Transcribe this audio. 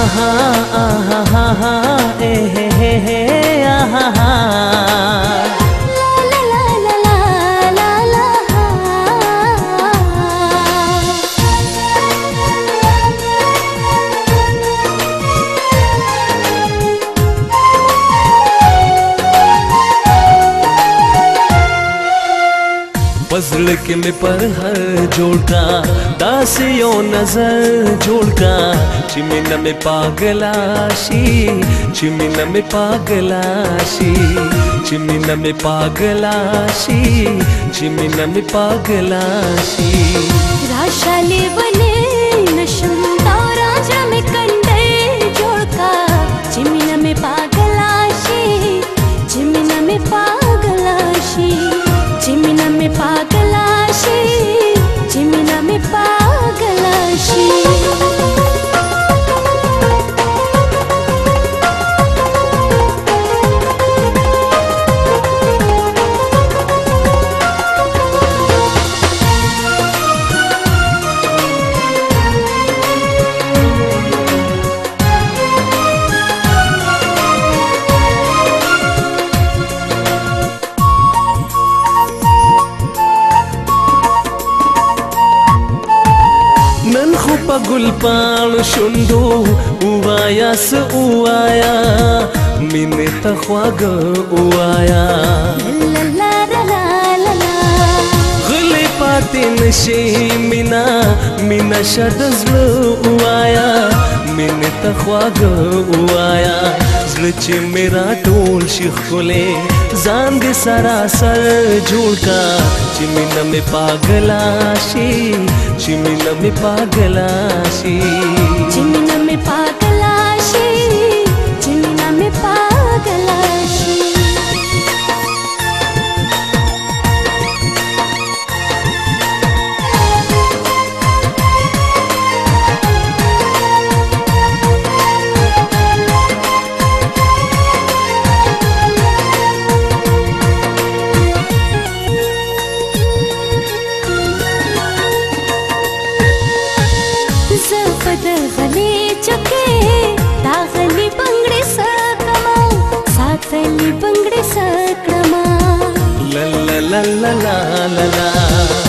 आहा आहा हा हा ए हे आहा हा पजल के में पर हर जोड़का दासियों नजर जोड़का चिमिन में पागलाशी चिमिन में पागलाशी चिमिन में पागलाशी चिमिन में पागलाशी राशाले बने नशम ताराजा में कंडे जोड़का चिमिन में पागलाशी चिमिन में पागलाशी चिमिन में पागलाशी चिमिन में पागलाशी गुलपान शुंडो उवाया से उवाया मिने तख्वाग उवाया गुले पातिन शे मिना मिना शदज़ उवाया मिने तख्वाग उवाया ज़्लच मेरा टोल शिखले जान दे सरासर जोड़का चिमिन में पागलाशी चिमिन में पागलाशी चिमिन में पागलाशी चिमिन में पागलाशी गले चुके दागली बंगड़े सकमा सातली बंगड़े सकमा ला ला ला ला ला ला